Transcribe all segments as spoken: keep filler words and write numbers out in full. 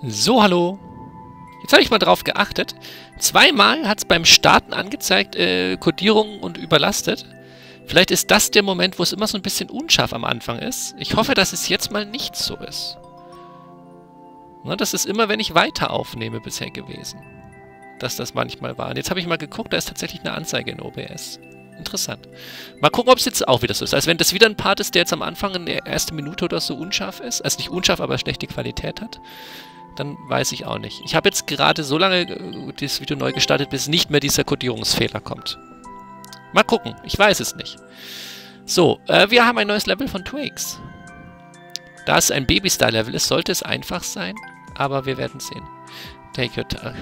So, hallo. Jetzt habe ich mal drauf geachtet. Zweimal hat es beim Starten angezeigt, äh, Codierung und überlastet. Vielleicht ist das der Moment, wo es immer so ein bisschen unscharf am Anfang ist. Ich hoffe, dass es jetzt mal nicht so ist. Na, das ist immer, wenn ich weiter aufnehme, bisher gewesen. Dass das manchmal war. Und jetzt habe ich mal geguckt, da ist tatsächlich eine Anzeige in O B S. Interessant. Mal gucken, ob es jetzt auch wieder so ist. Also wenn das wieder ein Part ist, der jetzt am Anfang in der ersten Minute oder so unscharf ist, also nicht unscharf, aber schlechte Qualität hat, dann weiß ich auch nicht. Ich habe jetzt gerade so lange äh, das Video neu gestartet, bis nicht mehr dieser Codierungsfehler kommt. Mal gucken. Ich weiß es nicht. So, äh, wir haben ein neues Level von Twix. Da es ein Baby-Star-Level ist, sollte es einfach sein, aber wir werden sehen. Take your time.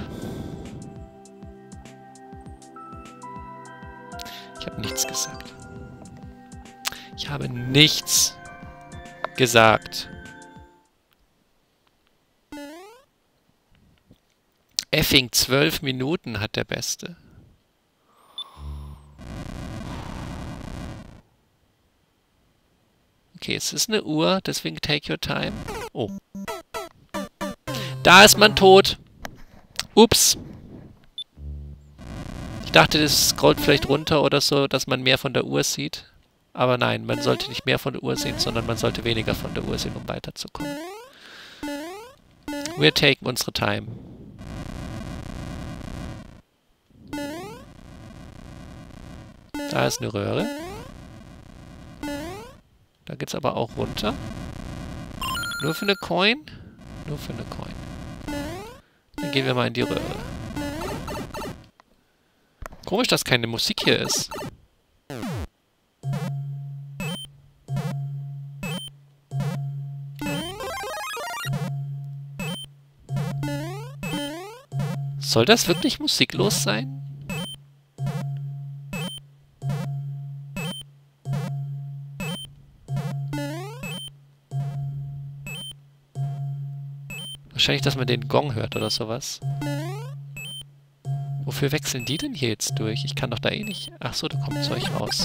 Ich habe nichts gesagt. Ich habe nichts gesagt. Effing zwölf Minuten hat der Beste. Okay, es ist eine Uhr, deswegen take your time. Oh. Da ist man tot. Ups. Ich dachte, das scrollt vielleicht runter oder so, dass man mehr von der Uhr sieht. Aber nein, man sollte nicht mehr von der Uhr sehen, sondern man sollte weniger von der Uhr sehen, um weiterzukommen. We're taking unsere Time. Da ist eine Röhre. Da geht's aber auch runter. Nur für eine Coin? Nur für eine Coin. Dann gehen wir mal in die Röhre. Komisch, dass keine Musik hier ist. Soll das wirklich musiklos sein? Wahrscheinlich, dass man den Gong hört oder sowas. Wofür wechseln die denn hier jetzt durch? Ich kann doch da eh nicht... Ach so, da kommt Zeug raus.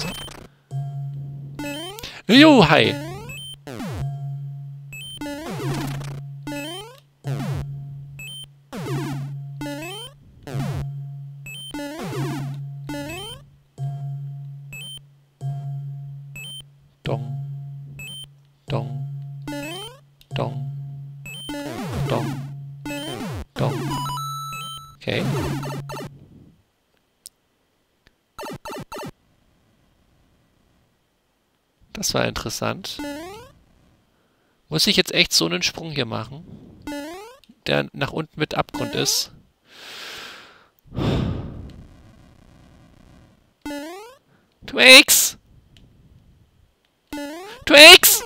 Jo, hi! Dong. Dong. Dong. Dong. Dong. Okay. Das war interessant. Muss ich jetzt echt so einen Sprung hier machen? Der nach unten mit Abgrund ist. Twix! Twix!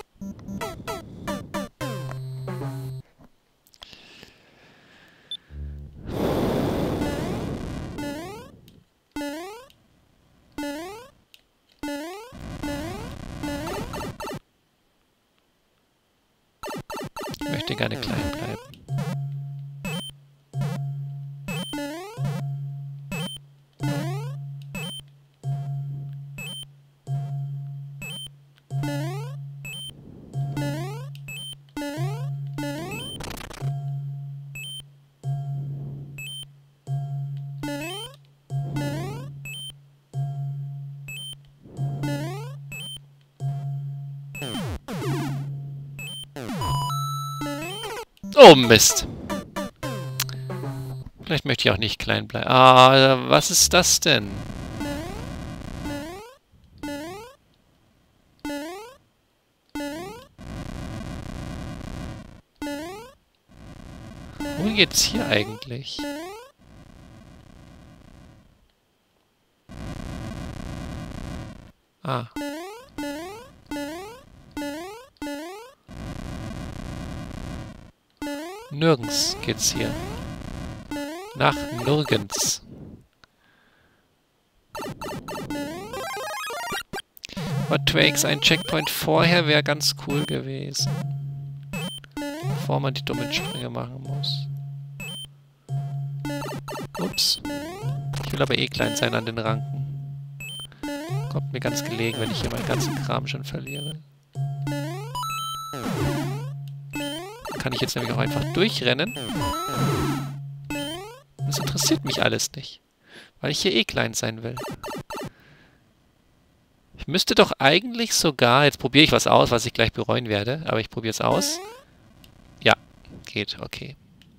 Ich möchte gerne klein bleiben. Oh Mist. Vielleicht möchte ich auch nicht klein bleiben. Ah, was ist das denn? Wohin geht's hier eigentlich? Ah. Nirgends geht's hier. Nach nirgends. Aber Twix, ein Checkpoint vorher wäre ganz cool gewesen. Bevor man die dummen Sprünge machen muss. Ups. Ich will aber eh klein sein an den Ranken. Kommt mir ganz gelegen, wenn ich hier meinen ganzen Kram schon verliere. kann ich jetzt nämlich auch einfach durchrennen. Das interessiert mich alles nicht. Weil ich hier eh klein sein will. Ich müsste doch eigentlich sogar... Jetzt probiere ich was aus, was ich gleich bereuen werde. Aber ich probiere es aus. Ja, geht, okay.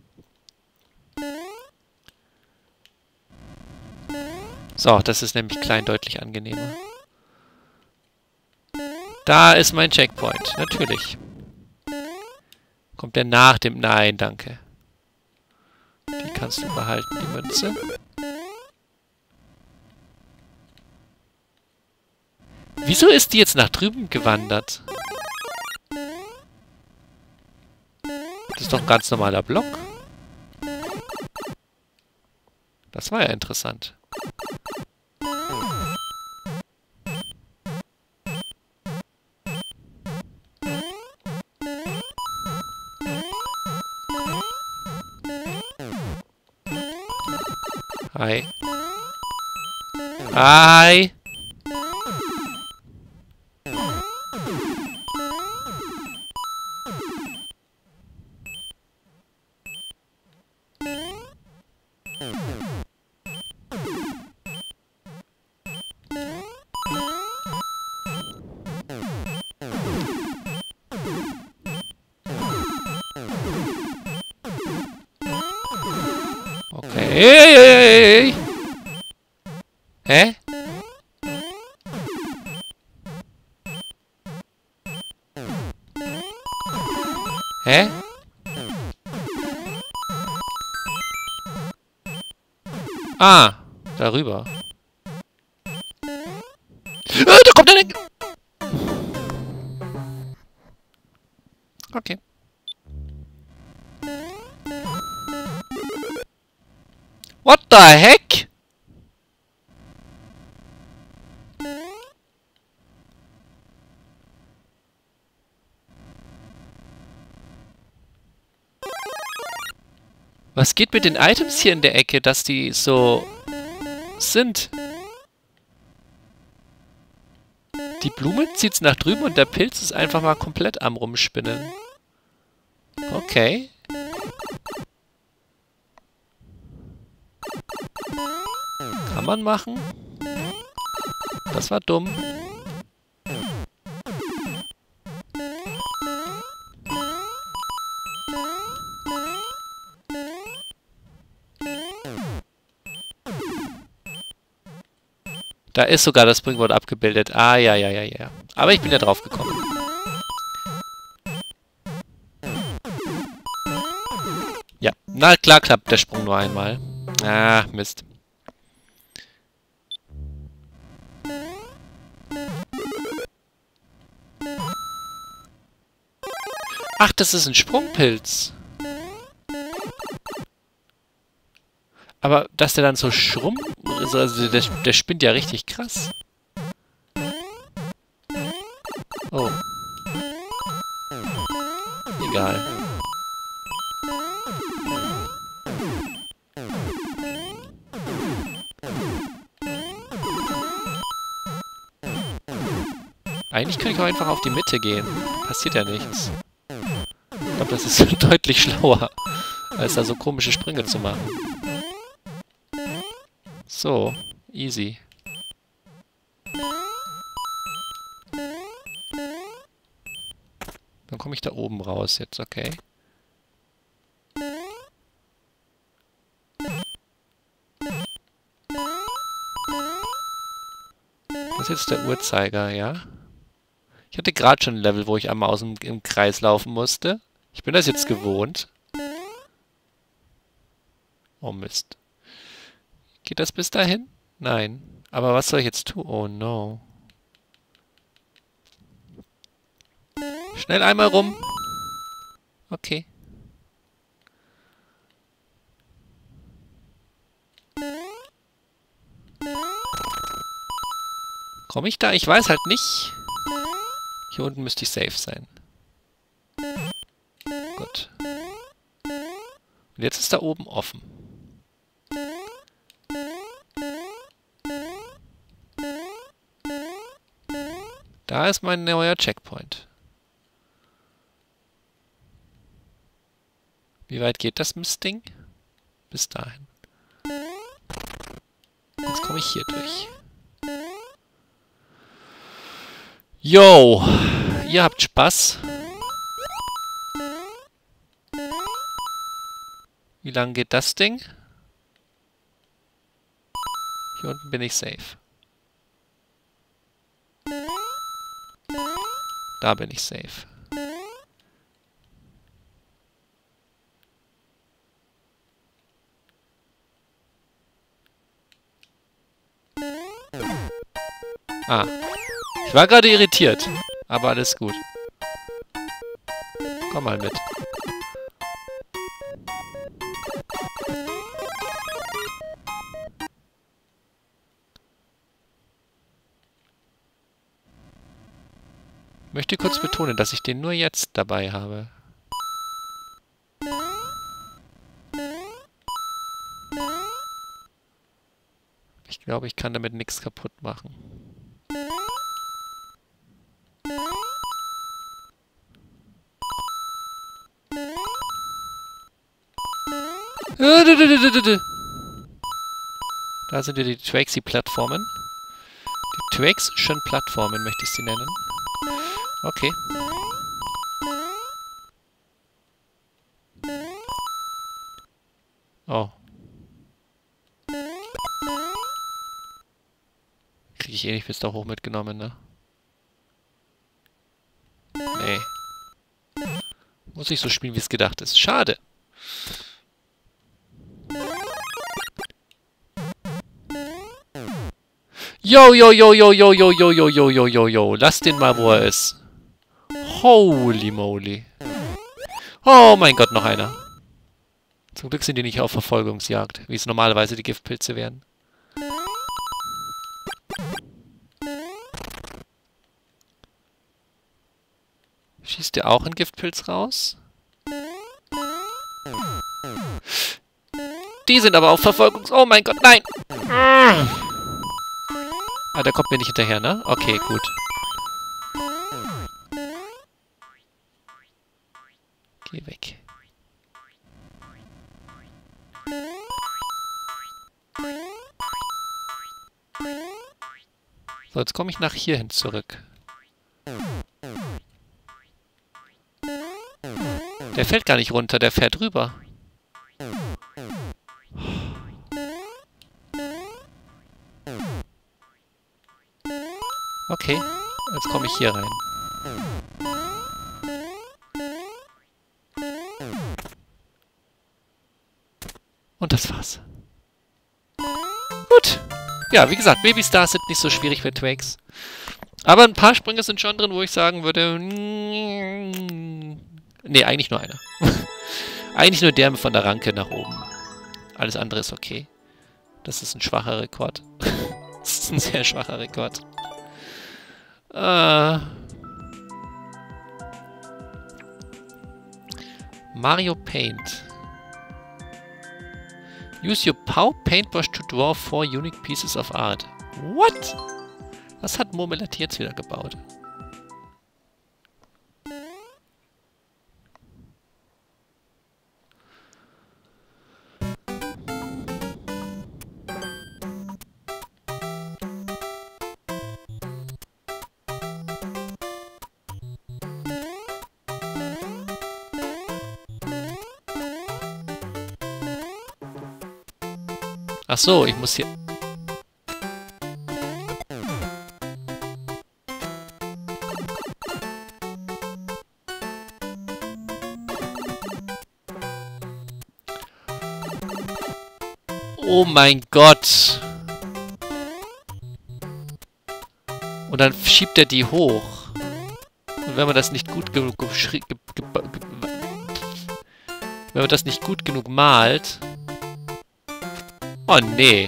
So, das ist nämlich klein deutlich angenehmer. Da ist mein Checkpoint, natürlich. Kommt der nach dem... Nein, danke. Die kannst du behalten, die Münze. Wieso ist die jetzt nach drüben gewandert? Das ist doch ein ganz normaler Block. Das war ja interessant. Hi. Hi. Okay. Hey, hey, hey. Hä? Hä? Ah, darüber. Ah, da kommt eine... Okay. What the heck? Was geht mit den Items hier in der Ecke, dass die so sind? Die Blume zieht's nach drüben und der Pilz ist einfach mal komplett am Rumspinnen. Okay. Kann man machen. Das war dumm. Da ist sogar das Springboard abgebildet. Ah, ja, ja, ja, ja. Aber ich bin ja drauf gekommen. Ja, na klar klappt der Sprung nur einmal. Ah, Mist. Ach, das ist ein Sprungpilz. Aber dass der dann so schrumm... Also der, der spinnt ja richtig krass. Oh. Egal. Eigentlich könnte ich auch einfach auf die Mitte gehen. Passiert ja nichts. Ich glaube, das ist deutlich schlauer, als da so komische Sprünge zu machen. So, easy. Dann komme ich da oben raus jetzt, okay. Das ist jetzt der Uhrzeiger, ja? Ich hatte gerade schon ein Level, wo ich einmal aus dem im Kreis laufen musste. Ich bin das jetzt gewohnt. Oh Mist. Geht das bis dahin? Nein. Aber was soll ich jetzt tun? Oh no. Schnell einmal rum. Okay. Komme ich da? Ich weiß halt nicht. Hier unten müsste ich safe sein. Gut. Und jetzt ist da oben offen. Da ist mein neuer Checkpoint. Wie weit geht das Mistding? Bis dahin. Jetzt komme ich hier durch. Yo! Ihr habt Spaß. Wie lang geht das Ding? Hier unten bin ich safe. Da bin ich safe. Ah. Ich war gerade irritiert. Aber alles gut. Komm mal mit. Ich möchte kurz betonen, dass ich den nur jetzt dabei habe. Ich glaube, ich kann damit nichts kaputt machen. Da sind ja die Twaxy-Plattformen. Die Twaxschen-Plattformen möchte ich sie nennen. Okay. Oh. Kriege ich eh nicht bis da hoch mitgenommen, ne? Nee. Muss ich so spielen, wie es gedacht ist. Schade. Yo, yo, yo, yo, yo, yo, yo, yo, yo, yo, yo, yo. Lass den mal, wo er ist. Holy moly. Oh mein Gott, noch einer. Zum Glück sind die nicht auf Verfolgungsjagd, wie es normalerweise die Giftpilze wären. Schießt der auch einen Giftpilz raus? Die sind aber auf Verfolgungs... Oh mein Gott, nein! Ah, der kommt mir nicht hinterher, ne? Okay, gut. Geh weg. So, jetzt komme ich nach hierhin zurück. Der fällt gar nicht runter, der fährt rüber. Okay, jetzt komme ich hier rein. Und das war's. Gut. Ja, wie gesagt, Babystars sind nicht so schwierig für Twax. Aber ein paar Sprünge sind schon drin, wo ich sagen würde... Nee, eigentlich nur einer. Eigentlich nur der von der Ranke nach oben. Alles andere ist okay. Das ist ein schwacher Rekord. Das ist ein sehr schwacher Rekord. Äh... Mario Paint. Use your P A W Paintbrush to draw four unique pieces of art. What? Was hat Murmelat jetzt wieder gebaut? Ach so, ich muss hier... Oh mein Gott! Und dann schiebt er die hoch. Und wenn man das nicht gut genug... Wenn man das nicht gut genug malt... Oh nee.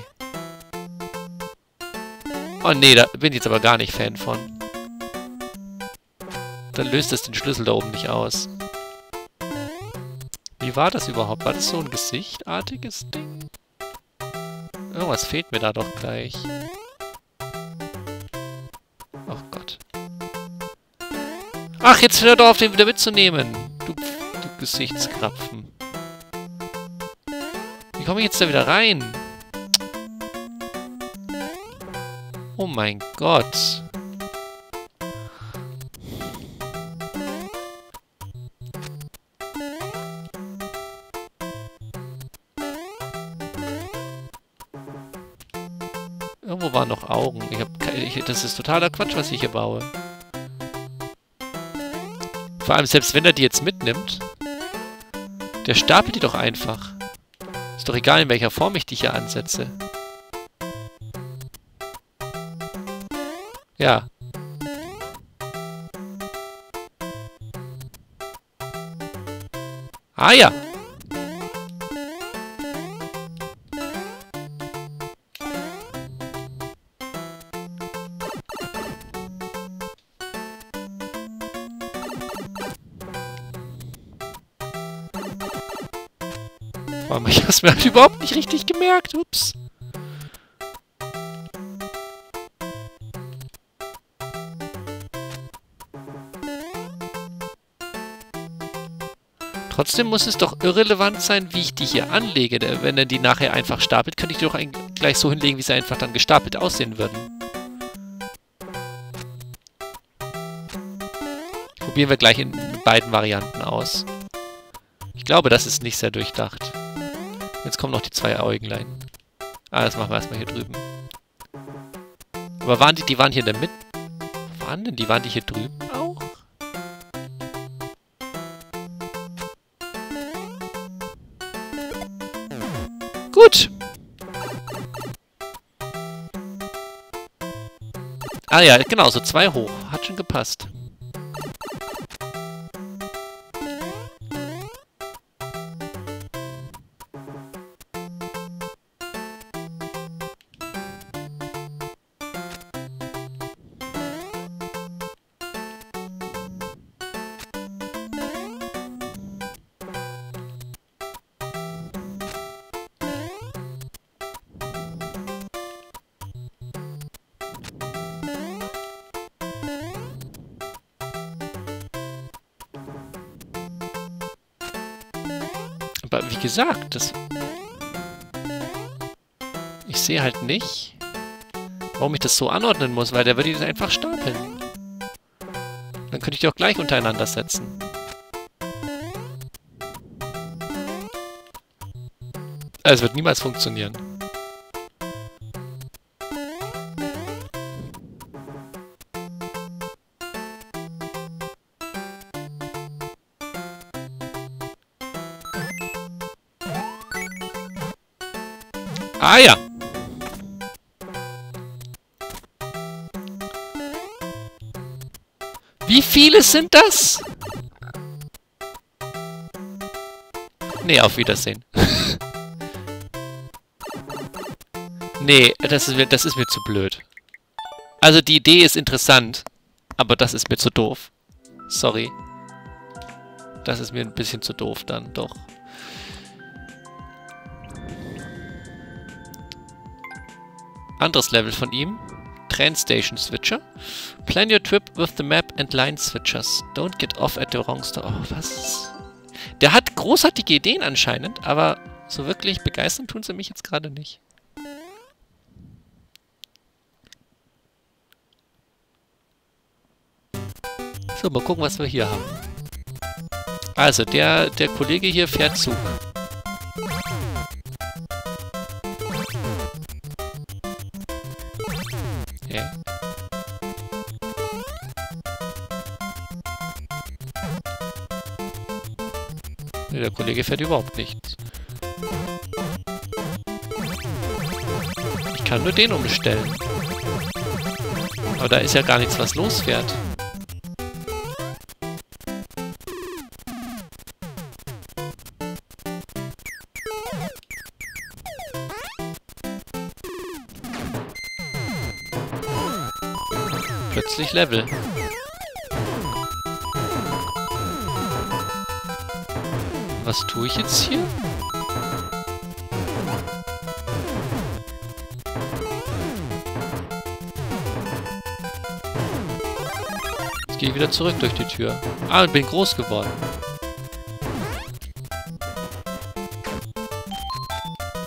Oh nee, da bin ich jetzt aber gar nicht Fan von. Dann löst es den Schlüssel da oben nicht aus. Wie war das überhaupt? War das so ein gesichtartiges Ding? Irgendwas fehlt mir da doch gleich. Oh Gott. Ach, jetzt hör doch auf, den wieder mitzunehmen. Du, du Gesichtskrapfen. Wie komme ich jetzt da wieder rein? Oh mein Gott. Irgendwo waren noch Augen. Ich hab keine, ich, das ist totaler Quatsch, was ich hier baue. Vor allem, selbst wenn er die jetzt mitnimmt, der stapelt die doch einfach. Ist doch egal, in welcher Form ich die hier ansetze. Ja. Ah ja. Ich habe es mir halt überhaupt nicht richtig gemerkt. Ups. Trotzdem muss es doch irrelevant sein, wie ich die hier anlege. Wenn er die nachher einfach stapelt, könnte ich die doch gleich so hinlegen, wie sie einfach dann gestapelt aussehen würden. Probieren wir gleich in beiden Varianten aus. Ich glaube, das ist nicht sehr durchdacht. Jetzt kommen noch die zwei Äuglein. Ah, das machen wir erstmal hier drüben. Aber waren die, die waren hier in der Mitte? Wo waren denn die? Waren die hier drüben auch? Gut. Ah ja, genau, so zwei hoch. Hat schon gepasst. Aber wie gesagt, das... Ich sehe halt nicht, warum ich das so anordnen muss, weil der würde das einfach stapeln. Dann könnte ich die auch gleich untereinander setzen. Es wird niemals funktionieren. Ah ja. Wie viele sind das? Nee, auf Wiedersehen. Nee, das ist, mir, das ist mir zu blöd. Also die Idee ist interessant, aber das ist mir zu doof. Sorry. Das ist mir ein bisschen zu doof dann, doch. Anderes Level von ihm. Train Station Switcher. Plan your trip with the map and line switchers. Don't get off at the wrong store. Oh, was? Der hat großartige Ideen anscheinend, aber so wirklich begeistern tun sie mich jetzt gerade nicht. So, mal gucken, was wir hier haben. Also, der, der Kollege hier fährt Zug. Okay. Nee, der Kollege fährt überhaupt nichts. Ich kann nur den umstellen. Aber da ist ja gar nichts, was losfährt. Plötzlich Level. Was tue ich jetzt hier? Jetzt gehe ich wieder zurück durch die Tür. Ah, ich bin groß geworden.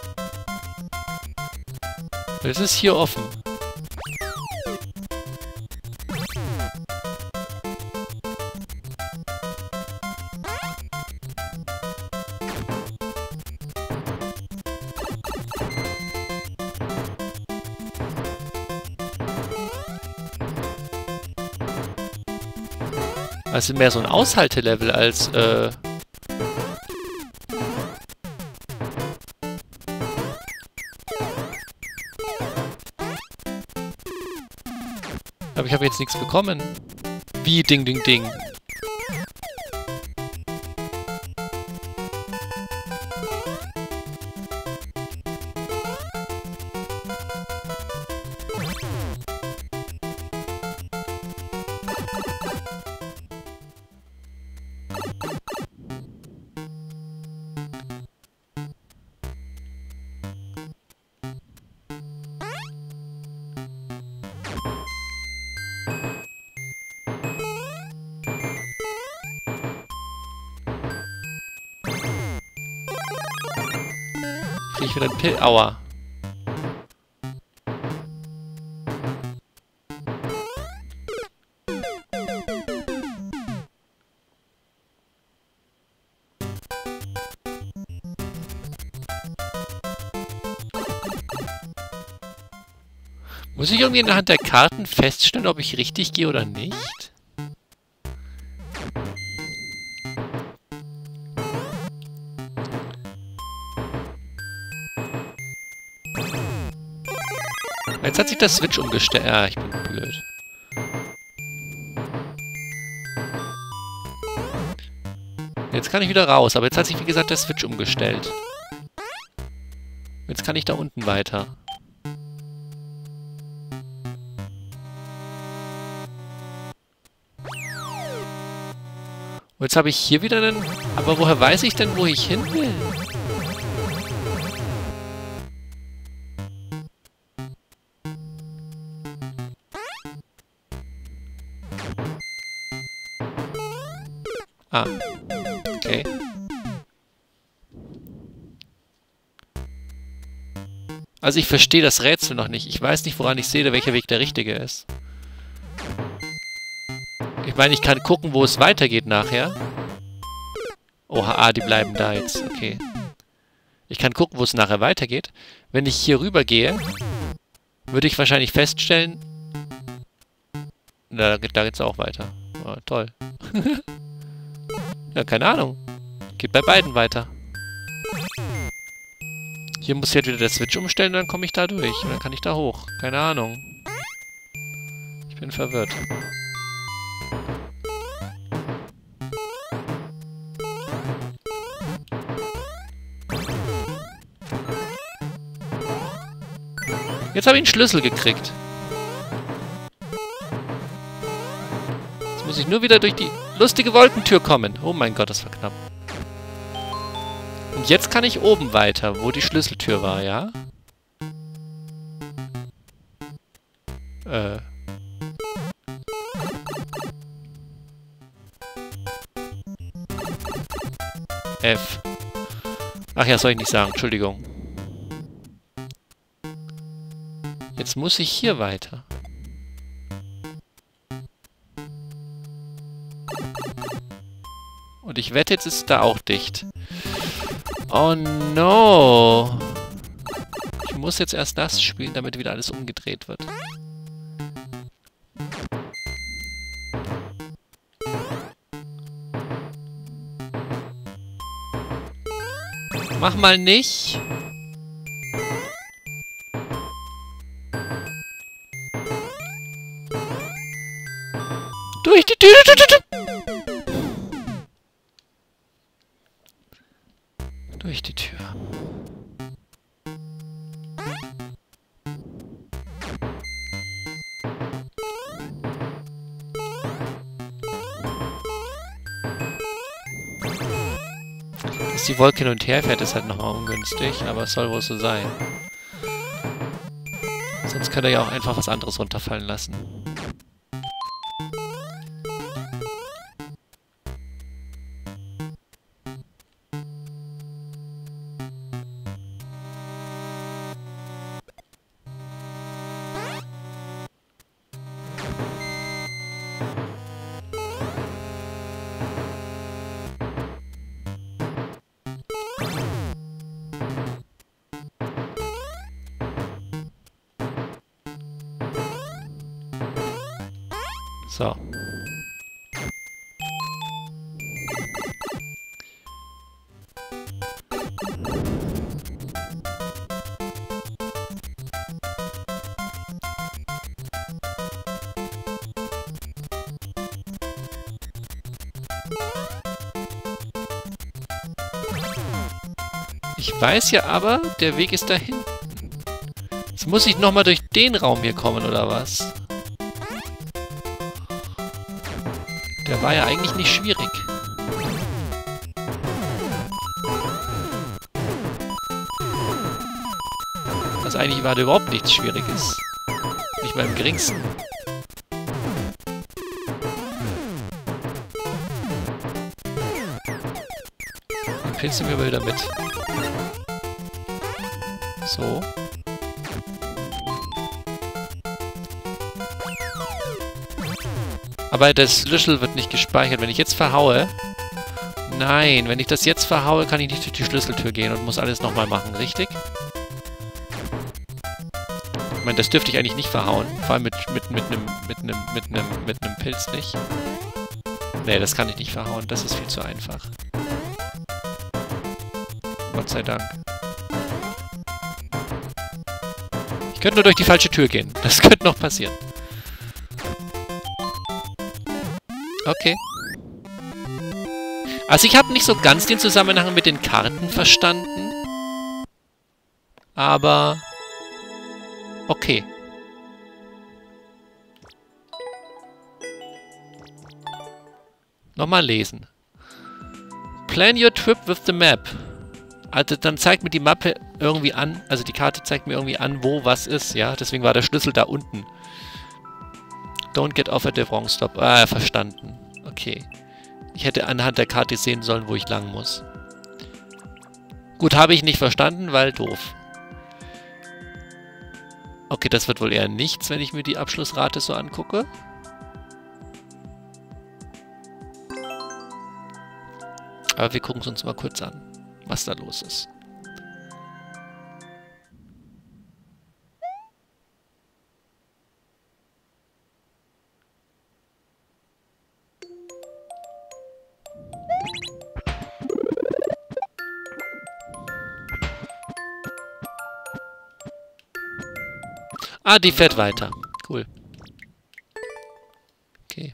Es ist hier offen. Also mehr so ein Aushaltelevel als, äh... Aber ich habe jetzt nichts bekommen. Wie Ding, Ding, Ding. Krieg ich wieder ein Pill. Aua. Muss ich irgendwie anhand der Karten feststellen, ob ich richtig gehe oder nicht? Jetzt hat sich der Switch umgestellt. Ah, ich bin blöd. Jetzt kann ich wieder raus, aber jetzt hat sich, wie gesagt, der Switch umgestellt. Jetzt kann ich da unten weiter. Und jetzt habe ich hier wieder einen... Aber woher weiß ich denn, wo ich hin will? Ah. Okay. Also ich verstehe das Rätsel noch nicht. Ich weiß nicht, woran ich sehe, welcher Weg der richtige ist. Ich meine, ich kann gucken, wo es weitergeht nachher. Oha, ah, die bleiben da jetzt. Okay. Ich kann gucken, wo es nachher weitergeht. Wenn ich hier rüber gehe, würde ich wahrscheinlich feststellen... Na, da geht's auch weiter. Oh, toll. Ja, keine Ahnung. Geht bei beiden weiter. Hier muss ich jetzt wieder der Switch umstellen, dann komme ich da durch. Und dann kann ich da hoch. Keine Ahnung. Ich bin verwirrt. Jetzt habe ich einen Schlüssel gekriegt. Jetzt muss ich nur wieder durch die lustige Wolkentür kommen. Oh mein Gott, das war knapp. Und jetzt kann ich oben weiter, wo die Schlüsseltür war, ja? Äh. F. Ach ja, soll ich nicht sagen. Entschuldigung. Jetzt muss ich hier weiter. Und ich wette, jetzt ist da auch dicht. Oh no. Ich muss jetzt erst das spielen, damit wieder alles umgedreht wird. Mach mal nicht. Durch die Tür. Durch die Tür. Dass die Wolke hin und her fährt, ist halt nochmal ungünstig, aber es soll wohl so sein. Sonst könnt ihr ja auch einfach was anderes runterfallen lassen. So. Ich weiß ja aber, der Weg ist da hinten. Jetzt muss ich nochmal durch den Raum hier kommen, oder was? Der war ja eigentlich nicht schwierig. Also eigentlich war da überhaupt nichts Schwieriges. Nicht mal im geringsten. Dann pilzen wir aber wieder mit. So. Aber das Schlüssel wird nicht gespeichert. Wenn ich jetzt verhaue... Nein, wenn ich das jetzt verhaue, kann ich nicht durch die Schlüsseltür gehen und muss alles nochmal machen, richtig? Ich meine, das dürfte ich eigentlich nicht verhauen. Vor allem mit, mit, mit einem mit einem, mit einem, mit einem Pilz nicht. Nee, das kann ich nicht verhauen. Das ist viel zu einfach. Gott sei Dank. Ich könnte nur durch die falsche Tür gehen. Das könnte noch passieren. Okay. Also ich habe nicht so ganz den Zusammenhang mit den Karten verstanden. Aber... Okay. Nochmal lesen. Plan your trip with the map. Also dann zeigt mir die Mappe irgendwie an, also die Karte zeigt mir irgendwie an, wo was ist, ja. Deswegen war der Schlüssel da unten. Don't get off at the wrong stop. Ah, verstanden. Okay. Ich hätte anhand der Karte sehen sollen, wo ich lang muss. Gut, habe ich nicht verstanden, weil doof. Okay, das wird wohl eher nichts, wenn ich mir die Abschlussrate so angucke. Aber wir gucken es uns mal kurz an, was da los ist. Ah, die fährt weiter. Cool. Okay.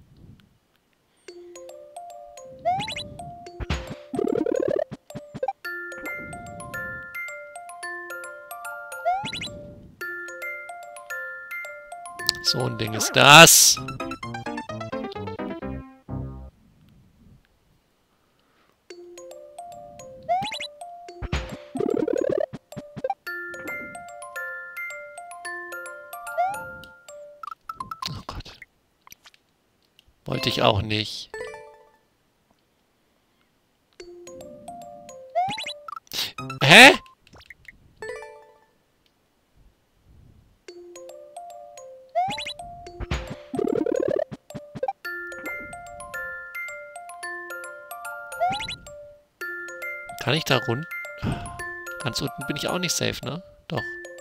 So ein Ding ist das. Wollte ich auch nicht. Hä? Kann ich da runter? Ganz unten bin ich auch nicht safe, ne? Doch.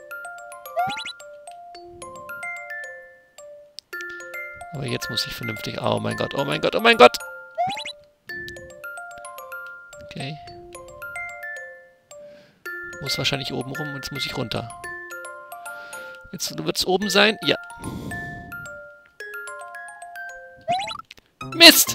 Aber jetzt muss ich vernünftig... Oh mein Gott, oh mein Gott, oh mein Gott! Okay. Muss wahrscheinlich oben rum und jetzt muss ich runter. Jetzt wird es oben sein. Ja. Mist!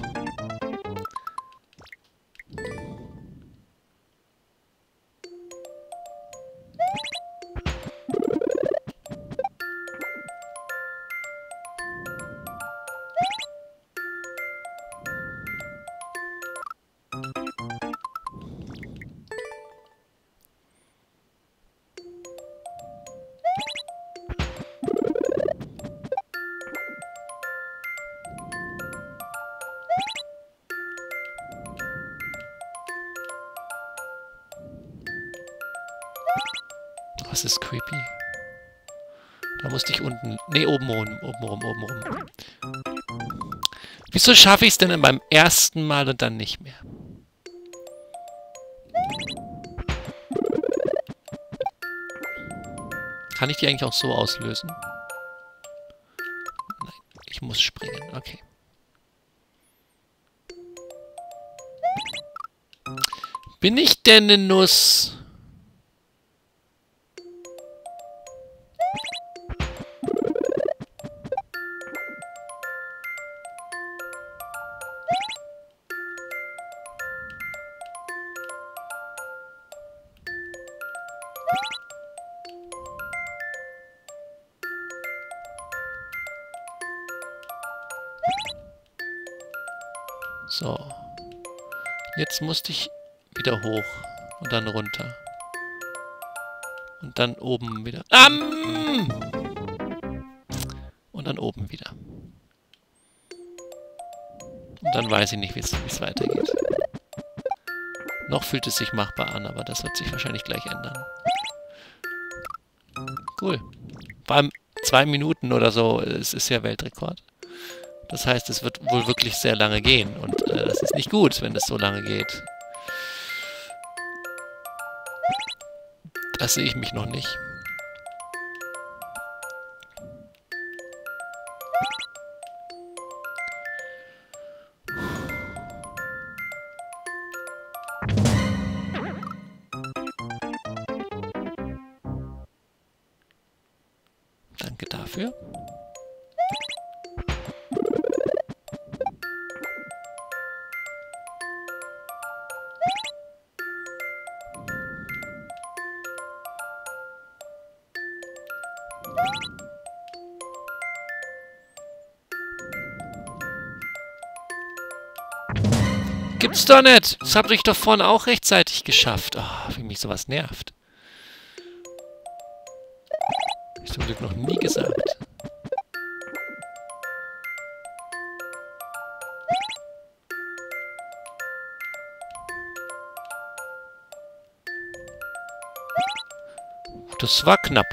Das ist creepy. Da musste ich unten... Ne, oben rum, oben rum, oben rum. Wieso schaffe ich es denn beim ersten Mal und dann nicht mehr? Kann ich die eigentlich auch so auslösen? Nein, ich muss springen. Okay. Bin ich denn eine Nuss? So. Jetzt musste ich wieder hoch und dann runter. Und dann oben wieder. Am! Und dann oben wieder. Und dann weiß ich nicht, wie es weitergeht. Noch fühlt es sich machbar an, aber das wird sich wahrscheinlich gleich ändern. Cool. Vor allem zwei Minuten oder so, es ist ja Weltrekord. Das heißt, es wird wohl wirklich sehr lange gehen. Und äh, das ist nicht gut, wenn es so lange geht. Das sehe ich mich noch nicht. Danke dafür. Gibt's doch nicht! Das habe ich doch vorhin auch rechtzeitig geschafft. Oh, wie mich sowas nervt. Hab ich zum Glück noch nie gesagt. Das war knapp.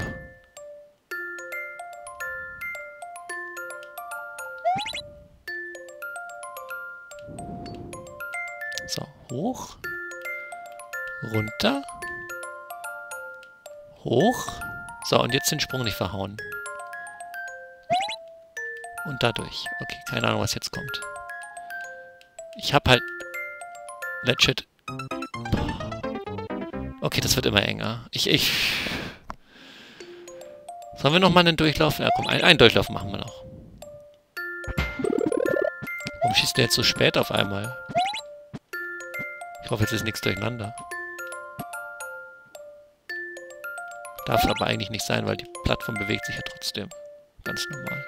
So, hoch. Runter. Hoch. So, und jetzt den Sprung nicht verhauen. Und dadurch. Okay, keine Ahnung, was jetzt kommt. Ich hab halt... Legit... Okay, das wird immer enger. Ich... ich Sollen wir nochmal einen Durchlauf? Ja, komm, einen, einen Durchlauf machen wir noch. Warum schießt der jetzt so spät auf einmal? Ich hoffe, jetzt ist nichts durcheinander. Darf aber eigentlich nicht sein, weil die Plattform bewegt sich ja trotzdem. Ganz normal.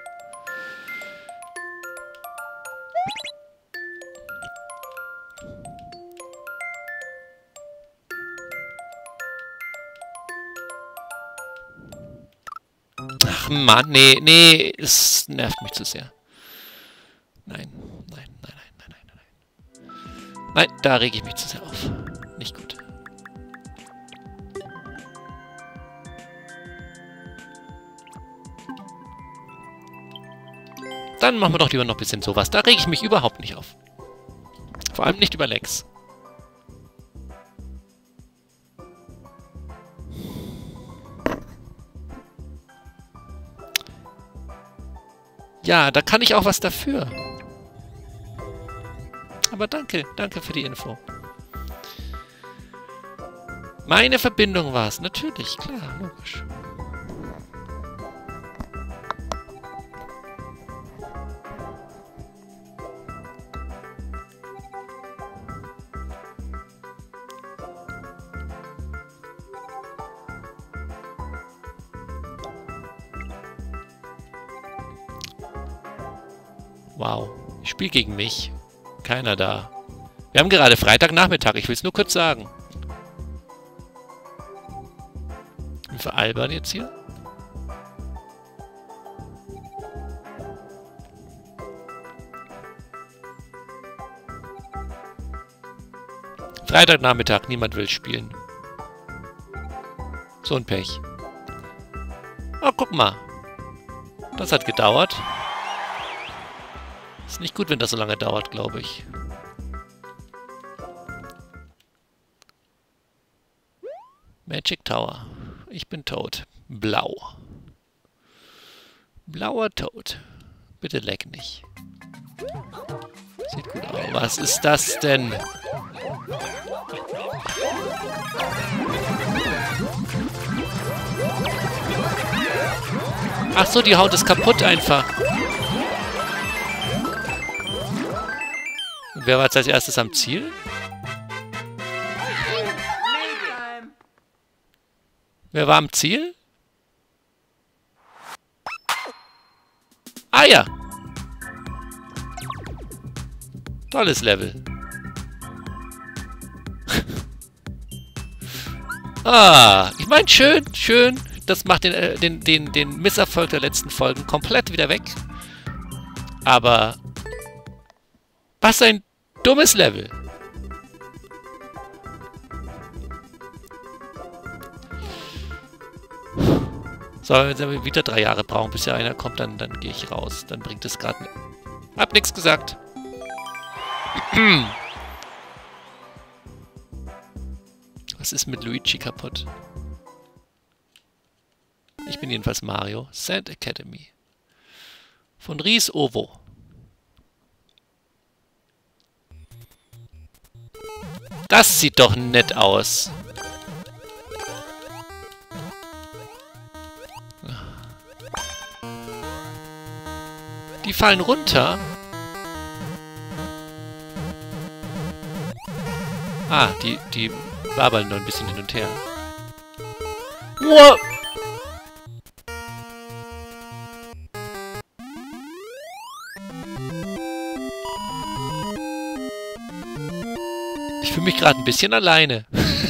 Ach Mann, nee, nee, es nervt mich zu sehr. Nein, nein, nein, nein, nein, nein, nein. Nein, da rege ich mich zu sehr auf. Nicht gut. Dann machen wir doch lieber noch ein bisschen sowas. Da rege ich mich überhaupt nicht auf. Vor allem nicht über Lex. Ja, da kann ich auch was dafür. Aber danke, danke für die Info. Meine Verbindung war es. Natürlich, klar, logisch. Wow, ich spiele gegen mich. Keiner da. Wir haben gerade Freitagnachmittag, ich will es nur kurz sagen. Wie veralbern jetzt hier? Freitagnachmittag, niemand will spielen. So ein Pech. Oh, guck mal. Das hat gedauert. Ist nicht gut, wenn das so lange dauert, glaube ich. Magic Tower. Ich bin tot. Blau. Blauer Tod. Bitte leck nicht. Sieht gut aus. Was ist das denn? Ach so, die haut es kaputt einfach. Und wer war jetzt als erstes am Ziel? Wer war am Ziel? Ah ja. Tolles Level. Ah, ich meine, schön, schön. Das macht den, äh, den, den, den Misserfolg der letzten Folgen komplett wieder weg. Aber was ein dummes Level. So, wenn wir wieder drei Jahre brauchen, bis ja einer kommt, dann, dann gehe ich raus. Dann bringt es gerade nicht. Hab nichts gesagt. Was ist mit Luigi kaputt? Ich bin jedenfalls Mario. Sand Academy. Von Ries Ovo. Das sieht doch nett aus. Die fallen runter. Ah, die, die wabern nur ein bisschen hin und her. Wow. Ich fühle mich gerade ein bisschen alleine.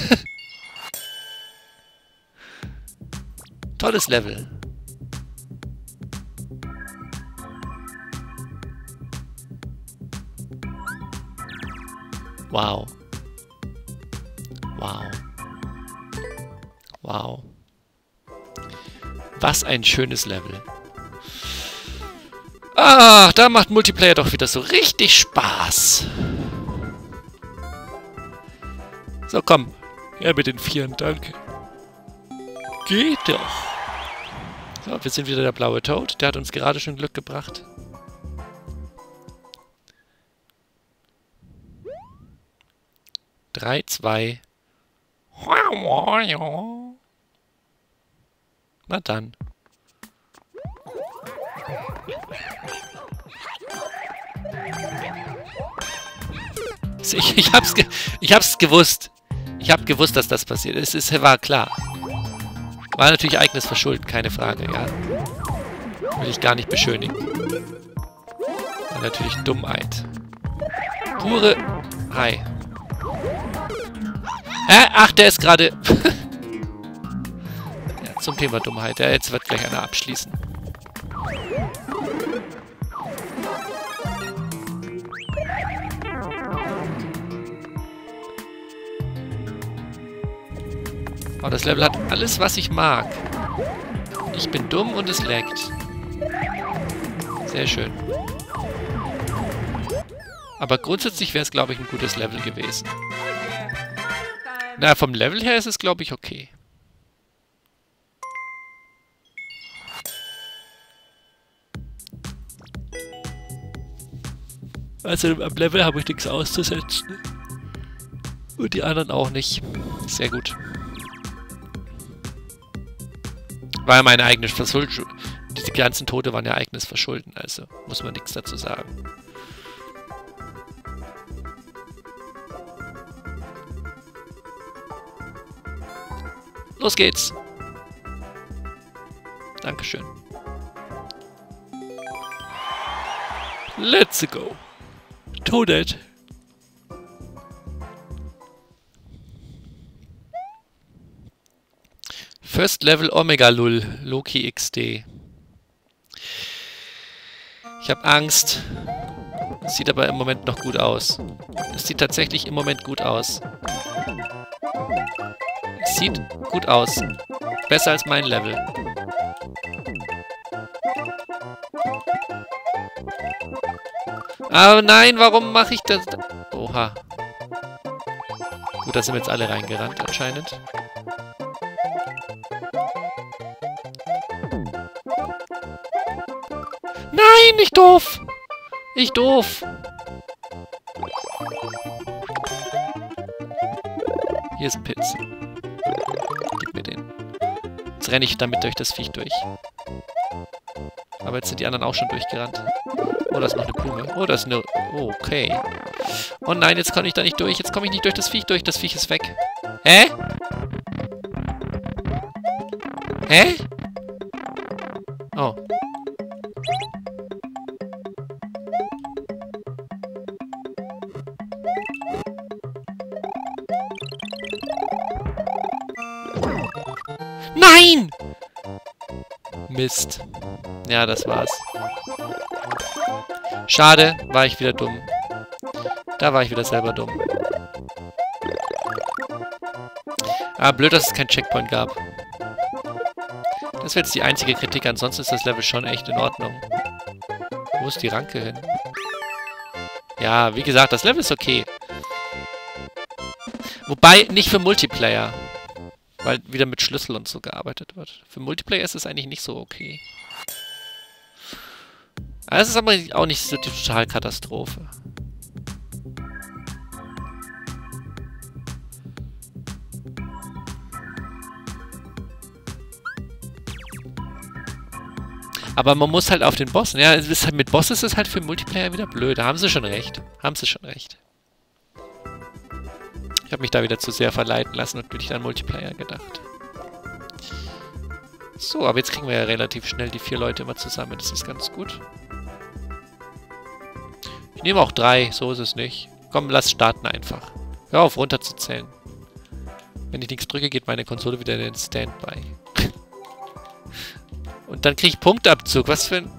Tolles Level. Wow. Wow. Wow. Was ein schönes Level. Ah, da macht Multiplayer doch wieder so richtig Spaß. So, komm. Ja, mit den Vieren, danke. Geht doch. So, wir sind wieder der blaue Toad. Der hat uns gerade schon Glück gebracht. Drei, zwei. Na dann. Ich, ich hab's ge ich hab's gewusst. Ich hab gewusst, dass das passiert. Es ist, war klar. War natürlich eigenes Verschulden, keine Frage, ja. Will ich gar nicht beschönigen. War natürlich Dummheit. Pure... Hi. Hä? Ach, der ist gerade... Ja, zum Thema Dummheit. Ja, jetzt wird gleich einer abschließen. Oh, das Level hat alles, was ich mag. Ich bin dumm und es laggt. Sehr schön. Aber grundsätzlich wäre es, glaube ich, ein gutes Level gewesen. Na, vom Level her ist es, glaube ich, okay. Also am Level habe ich nichts auszusetzen. Und die anderen auch nicht. Sehr gut. War ja meine eigene Verschuldung. Diese ganzen Tote waren ja eigenes Verschulden, also muss man nichts dazu sagen. Los geht's! Dankeschön. Let's go! Toadette! First Level Omega Lull, Loki X D. Ich habe Angst. Es sieht aber im Moment noch gut aus. Es sieht tatsächlich im Moment gut aus. Es sieht gut aus. Besser als mein Level. Aber nein, warum mache ich das? Oha. Gut, da sind jetzt alle reingerannt anscheinend. Nein, ich doof! Ich doof! Hier ist ein Pilz. Gib mir den. Jetzt renne ich damit durch das Viech durch. Aber jetzt sind die anderen auch schon durchgerannt. Oh, da ist noch eine Blume. Oh, da ist eine... Oh, okay. Oh nein, jetzt komme ich da nicht durch. Jetzt komme ich nicht durch das Viech durch. Das Viech ist weg. Hä? Hä? Oh. Nein! Mist. Ja, das war's. Schade, war ich wieder dumm. Da war ich wieder selber dumm. Ah, blöd, dass es keinen Checkpoint gab. Das wäre jetzt die einzige Kritik, ansonsten ist das Level schon echt in Ordnung. Wo ist die Ranke hin? Ja, wie gesagt, das Level ist okay. Wobei, nicht für Multiplayer. Weil wieder mit Schlüssel und so gearbeitet wird. Für Multiplayer ist es eigentlich nicht so okay. Aber es ist aber auch nicht so die totale Katastrophe. Aber man muss halt auf den Bossen. Ja, es ist halt, mit Boss ist es halt für Multiplayer wieder blöd. Da haben sie schon recht. Haben sie schon recht. Ich habe mich da wieder zu sehr verleiten lassen und bin ich an Multiplayer gedacht. So, aber jetzt kriegen wir ja relativ schnell die vier Leute immer zusammen. Das ist ganz gut. Ich nehme auch drei, so ist es nicht. Komm, lass starten einfach. Hör auf, runterzuzählen. Wenn ich nichts drücke, geht meine Konsole wieder in den Standby. Und dann kriege ich Punktabzug. Was für ein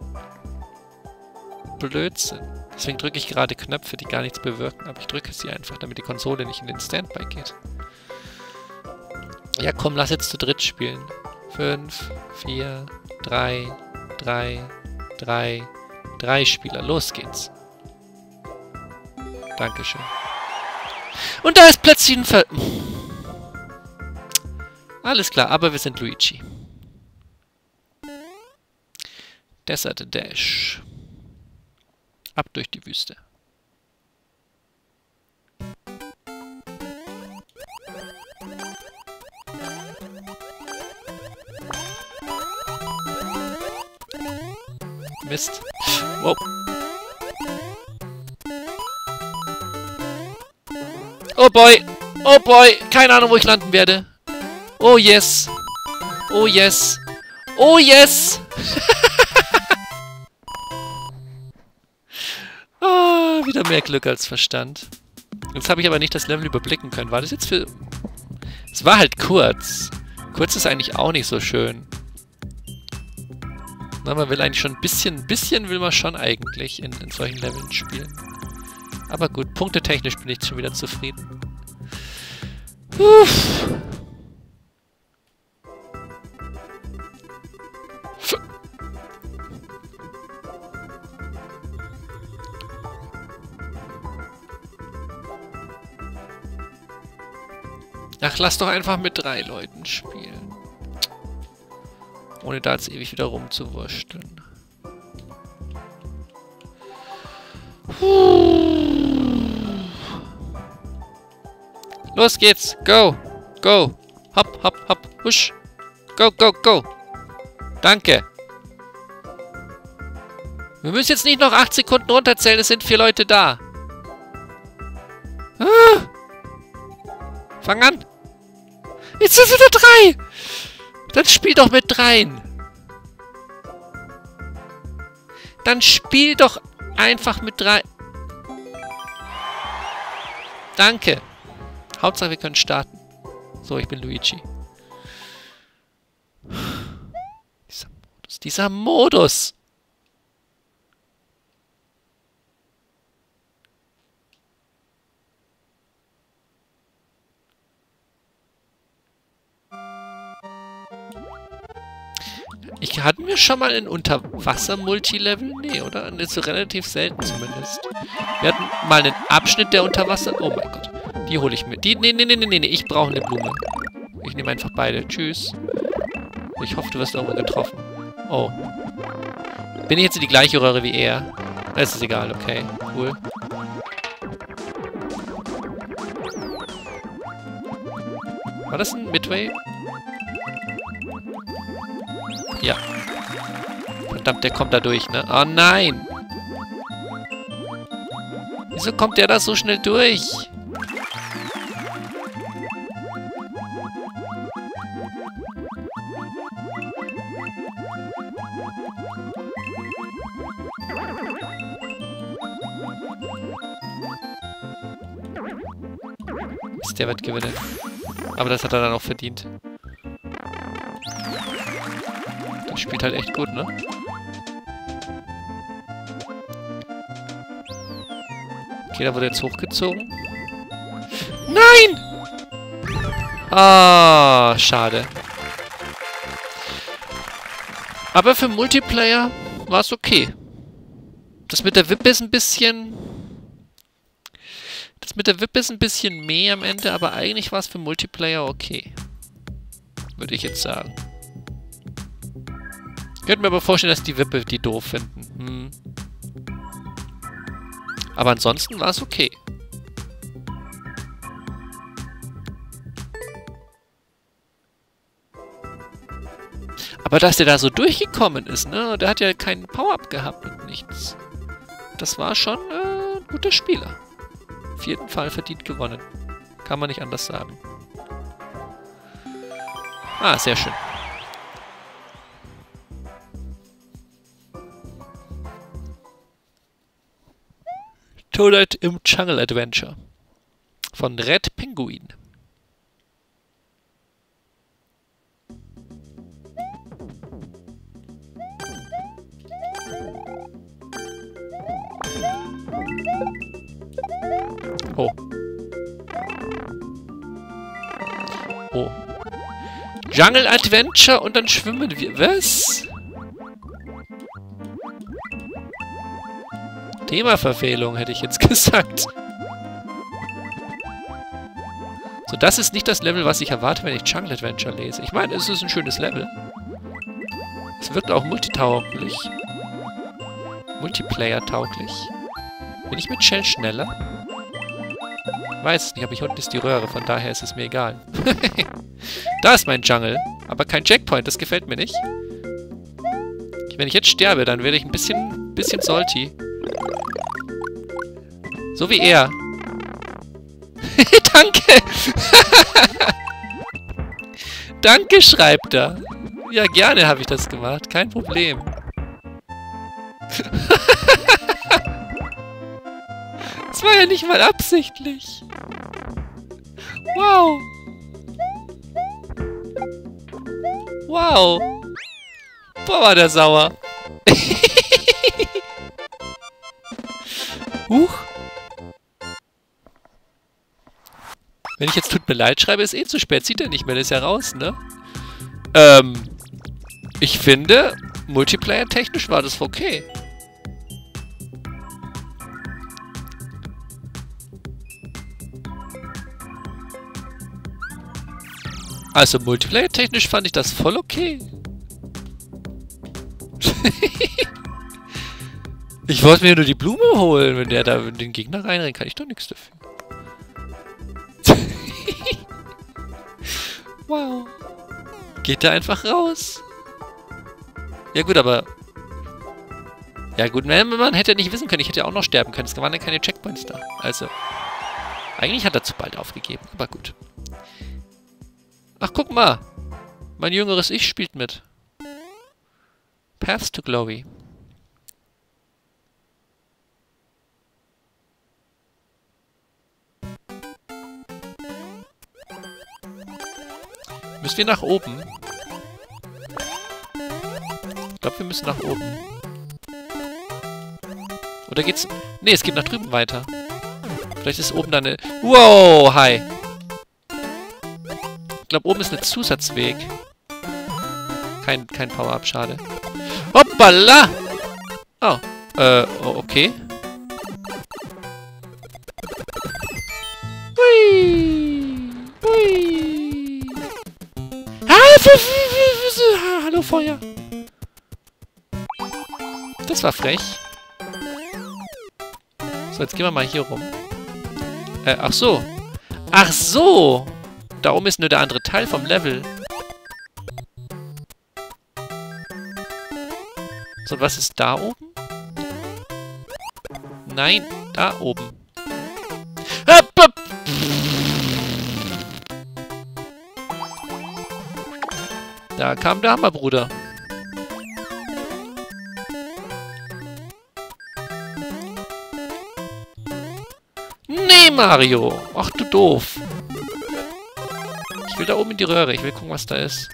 Blödsinn. Deswegen drücke ich gerade Knöpfe, die gar nichts bewirken. Aber ich drücke sie einfach, damit die Konsole nicht in den Standby geht. Ja, komm, lass jetzt zu dritt spielen. Fünf, vier, drei, drei, drei, drei Spieler. Los geht's. Dankeschön. Und da ist plötzlich ein Ver... Alles klar, aber wir sind Luigi. Desert Dash. Ab durch die Wüste. Mist. Wow. Oh boy. Oh boy. Keine Ahnung, wo ich landen werde. Oh yes. Oh yes. Oh yes. Ah, wieder mehr Glück als Verstand. Jetzt habe ich aber nicht das Level überblicken können. War das jetzt für... Es war halt kurz. Kurz ist eigentlich auch nicht so schön. Na, man will eigentlich schon ein bisschen... Ein bisschen will man schon eigentlich in, in solchen Leveln spielen. Aber gut, punktetechnisch bin ich schon wieder zufrieden. Uff. Ach, lass doch einfach mit drei Leuten spielen. Ohne da jetzt ewig wieder rumzuwursteln. Los geht's! Go! Go! Hopp, hopp, hopp! Husch! Go, go, go! Danke! Wir müssen jetzt nicht noch acht Sekunden runterzählen, es sind vier Leute da. Ah! Fang an! Jetzt sind wieder drei! Dann spiel doch mit dreien! Dann spiel doch einfach mit drei... Danke! Hauptsache wir können starten. So, ich bin Luigi. Dieser Modus. Dieser Modus! Ich hatten wir schon mal ein Unterwasser-Multilevel? Nee, oder? Das ist relativ selten zumindest. Wir hatten mal einen Abschnitt der Unterwasser... Oh mein Gott. Die hole ich mir. Die... Nee, nee, nee, nee, nee. Ich brauche eine Blume. Ich nehme einfach beide. Tschüss. Ich hoffe, du wirst irgendwo getroffen. Oh. Bin ich jetzt in die gleiche Röhre wie er? Das ist egal, okay. Cool. War das ein Midway? Ja. Verdammt, der kommt da durch, ne? Oh nein! Wieso kommt der da so schnell durch? Der wird gewinnen. Aber das hat er dann auch verdient. Das spielt halt echt gut, ne? Okay, da wurde jetzt hochgezogen. Nein! Ah, schade. Aber für Multiplayer war es okay. Das mit der Wippe ist ein bisschen... Das mit der Wippe ist ein bisschen mehr am Ende, aber eigentlich war es für Multiplayer okay. Würde ich jetzt sagen. Ich könnte mir aber vorstellen, dass die Wippe die doof finden. Hm. Aber ansonsten war es okay. Aber dass der da so durchgekommen ist, ne? Der hat ja keinen Power-Up gehabt und nichts. Das war schon äh, ein guter Spieler. Auf jeden Fall verdient gewonnen. Kann man nicht anders sagen. Ah, sehr schön. Toadette im Jungle Adventure. Von Red Penguin. Oh. Oh. Jungle Adventure und dann schwimmen wir. Was? Themaverfehlung, hätte ich jetzt gesagt. So, das ist nicht das Level, was ich erwarte, wenn ich Jungle Adventure lese. Ich meine, es ist ein schönes Level. Es wirkt auch multitauglich. Multiplayer-tauglich. Bin ich mit Shell schneller? Weiß es nicht, aber hier unten ist die Röhre, von daher ist es mir egal. Da ist mein Jungle, aber kein Checkpoint, das gefällt mir nicht. Wenn ich jetzt sterbe, dann werde ich ein bisschen, bisschen salty. So wie er. Danke! Danke, schreibt er. Ja, gerne habe ich das gemacht, kein Problem. Das war ja nicht mal absichtlich. Wow. Wow. Boah, war der sauer. Huch. Wenn ich jetzt tut mir leid schreibe, ist eh zu spät. Sieht er nicht mehr, der ist ja raus, ne? Ähm. Ich finde, Multiplayer-technisch war das okay. Also Multiplayer-technisch fand ich das voll okay. Ich wollte mir nur die Blume holen. Wenn der da in den Gegner reinrennt, kann ich doch nichts dafür. Wow. Geht der einfach raus? Ja gut, aber... Ja gut, man hätte nicht wissen können. Ich hätte ja auch noch sterben können. Es waren ja keine Checkpoints da. Also... Eigentlich hat er zu bald aufgegeben. Aber gut. Ach, guck mal. Mein jüngeres Ich spielt mit. Paths to Glory. Müssen wir nach oben? Ich glaube, wir müssen nach oben. Oder geht's... Nee, es geht nach drüben weiter. Vielleicht ist oben dann eine... Wow, hi. Ich glaube, oben ist ein Zusatzweg. Kein, kein Power-Up, schade. Hoppala! Oh, äh, oh, okay. Hui! Hui! Ah, hallo, Feuer! Das war frech. So, jetzt gehen wir mal hier rum. Äh, ach so. Ach so! Da oben ist nur der andere Teil vom Level. So, was ist da oben? Nein, da oben. Da kam der Hammerbruder. Nee, Mario. Ach, du doof. Ich will da oben in die Röhre. Ich will gucken, was da ist.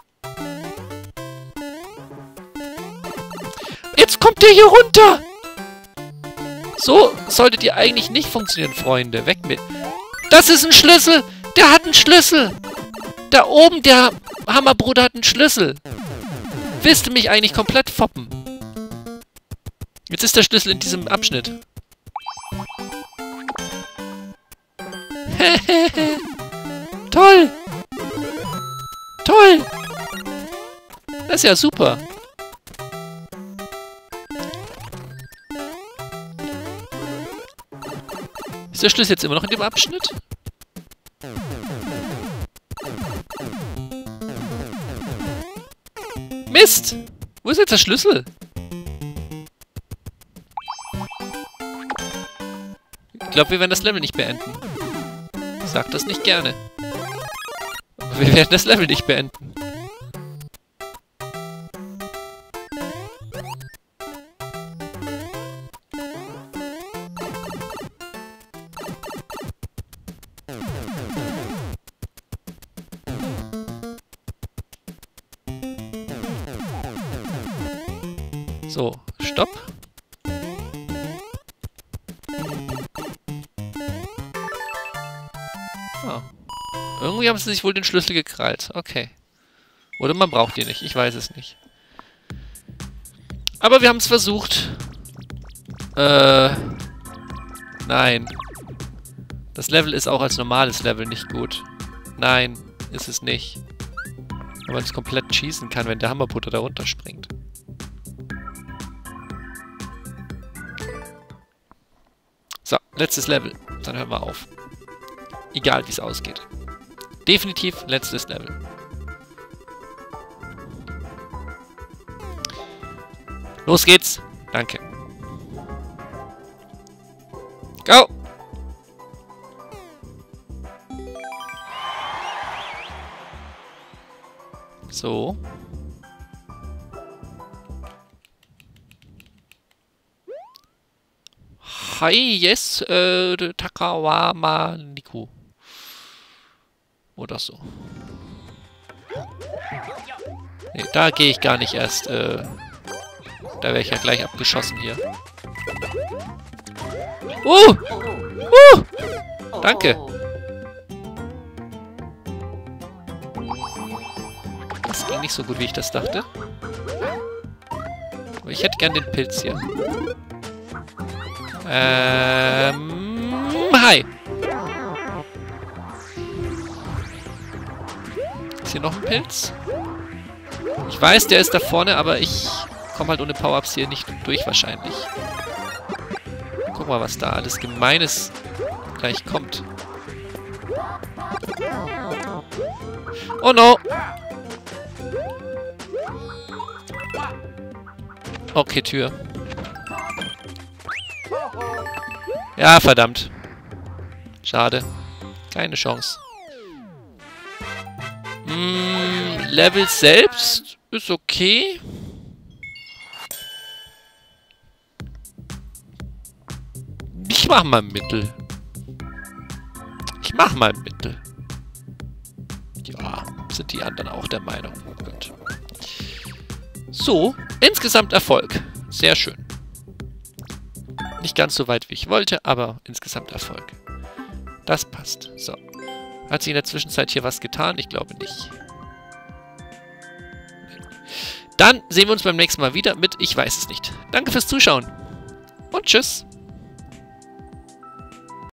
Jetzt kommt der hier runter! So solltet ihr eigentlich nicht funktionieren, Freunde. Weg mit. Das ist ein Schlüssel! Der hat einen Schlüssel! Da oben, der Hammerbruder hat einen Schlüssel! Willst du mich eigentlich komplett foppen? Jetzt ist der Schlüssel in diesem Abschnitt. Toll! Toll! Das ist ja super. Ist der Schlüssel jetzt immer noch in dem Abschnitt? Mist! Wo ist jetzt der Schlüssel? Ich glaube, wir werden das Level nicht beenden. Ich sag das nicht gerne. Aber wir werden das Level nicht beenden. So, stopp. Ah. Irgendwie haben sie sich wohl den Schlüssel gekrallt. Okay. Oder man braucht ihn nicht. Ich weiß es nicht. Aber wir haben es versucht. Äh. Nein. Das Level ist auch als normales Level nicht gut. Nein, ist es nicht. Weil man es komplett schießen kann, wenn der Hammerputter da runterspringt. So, letztes Level. Dann hören wir auf. Egal, wie es ausgeht. Definitiv letztes Level. Los geht's. Danke. Go! So. Hi, yes, äh, Takawama Niku. Oder so. Nee, da gehe ich gar nicht erst, äh, da wäre ich ja gleich abgeschossen hier. Uh! Uh! Danke. Das ging nicht so gut, wie ich das dachte. Aber ich hätte gern den Pilz hier. Ähm... Hi! Ist hier noch ein Pilz? Ich weiß, der ist da vorne, aber ich komme halt ohne Power-Ups hier nicht durch wahrscheinlich. Guck mal, was da alles Gemeines gleich kommt. Oh no! Okay, Tür. Ja, verdammt. Schade. Keine Chance. Hm, Level selbst ist okay. Ich mach mal Mittel. Ich mach mal Mittel. Ja, sind die anderen auch der Meinung. Gut. So, insgesamt Erfolg. Sehr schön. Nicht ganz so weit, wie ich wollte, aber insgesamt Erfolg. Das passt. So. Hat sich in der Zwischenzeit hier was getan? Ich glaube nicht. Dann sehen wir uns beim nächsten Mal wieder mit Ich weiß es nicht. Danke fürs Zuschauen und tschüss.